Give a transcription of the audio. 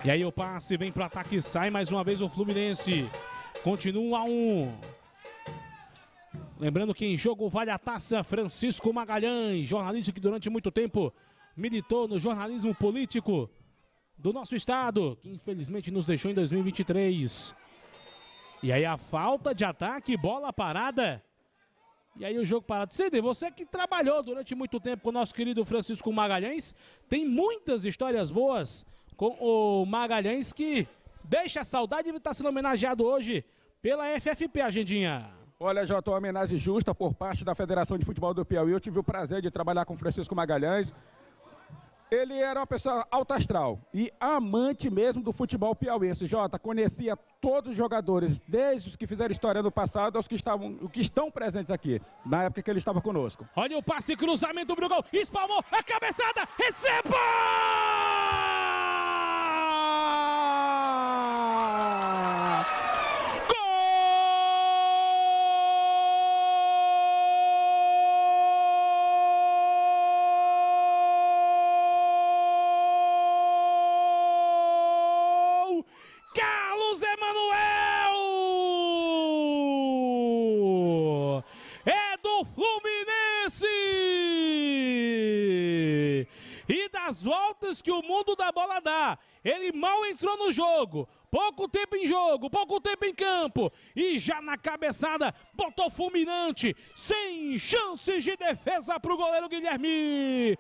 E aí o passe vem para ataque, sai mais uma vez o Fluminense. Continua 1-1. Lembrando que em jogo vale a taça Francisco Magalhães, jornalista que durante muito tempo militou no jornalismo político do nosso estado, que infelizmente nos deixou em 2023. E aí a falta de ataque, bola parada. E aí o jogo parado. Cid, você que trabalhou durante muito tempo com o nosso querido Francisco Magalhães, tem muitas histórias boas com o Magalhães, que deixa saudade de estar sendo homenageado hoje pela FFP, Agendinha. Olha, Jota, uma homenagem justa por parte da Federação de Futebol do Piauí. Eu tive o prazer de trabalhar com o Francisco Magalhães. Ele era uma pessoa alto astral e amante mesmo do futebol piauiense. Jota, conhecia todos os jogadores, desde os que fizeram história no passado aos que estão presentes aqui, na época que ele estava conosco. Olha o passe, cruzamento pro gol, espalmou, a cabeçada, receba! É do Fluminense! E das voltas que o mundo da bola dá, ele mal entrou no jogo, pouco tempo em jogo, pouco tempo em campo, e já na cabeçada botou fulminante, sem chances de defesa para o goleiro Guilherme.